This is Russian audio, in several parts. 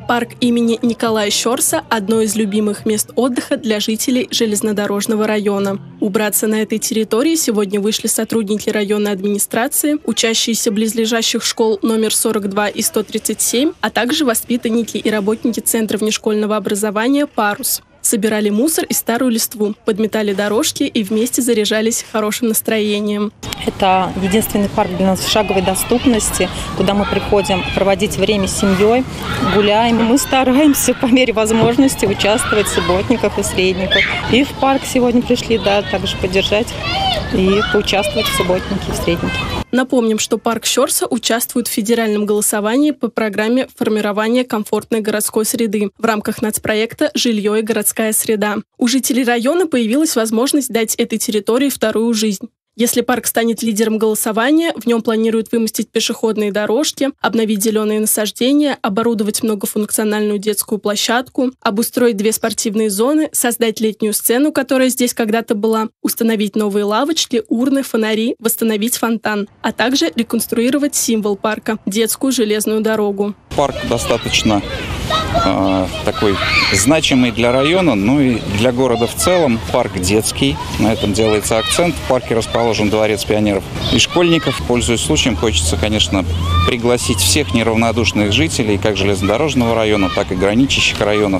Парк имени Николая Щорса – одно из любимых мест отдыха для жителей железнодорожного района. Убраться на этой территории сегодня вышли сотрудники районной администрации, учащиеся близлежащих школ номер 42 и 137, а также воспитанники и работники Центра внешкольного образования «Парус». Собирали мусор и старую листву, подметали дорожки и вместе заряжались хорошим настроением. Это единственный парк для нас в шаговой доступности, куда мы приходим проводить время с семьей, гуляем. Мы стараемся по мере возможности участвовать в субботниках и средниках. И в парк сегодня пришли, также поддержать и поучаствовать в субботнике и в среднике. Напомним, что парк Щорса участвует в федеральном голосовании по программе формирования комфортной городской среды в рамках нацпроекта «Жилье и городская среда». У жителей района появилась возможность дать этой территории вторую жизнь. Если парк станет лидером голосования, в нем планируют вымостить пешеходные дорожки, обновить зеленые насаждения, оборудовать многофункциональную детскую площадку, обустроить 2 спортивные зоны, создать летнюю сцену, которая здесь когда-то была, установить новые лавочки, урны, фонари, восстановить фонтан, а также реконструировать символ парка – детскую железную дорогу. Парк достаточно такой значимый для района, ну и для города в целом. Парк детский, на этом делается акцент. В парке расположен дворец пионеров и школьников. Пользуясь случаем, хочется, конечно, пригласить всех неравнодушных жителей, как железнодорожного района, так и граничащих районов.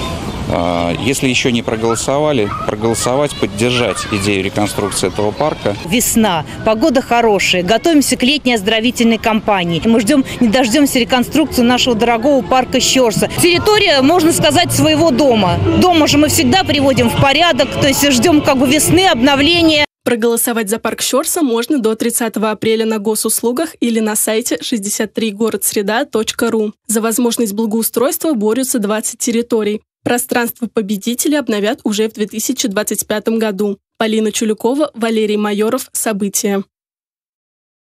Если еще не проголосовали, проголосовать, поддержать идею реконструкции этого парка. Весна, погода хорошая, готовимся к летней оздоровительной кампании. Мы ждем, не дождемся реконструкцию нашего дорогого парка Щорса. Территория, можно сказать, своего дома. Дома же мы всегда приводим в порядок, то есть ждем весны, обновления. Проголосовать за парк Щорса можно до 30 апреля на госуслугах или на сайте 63городсреда.ру. За возможность благоустройства борются 20 территорий. Пространство победителей обновят уже в 2025 году. Полина Чулюкова, Валерий Майоров. События.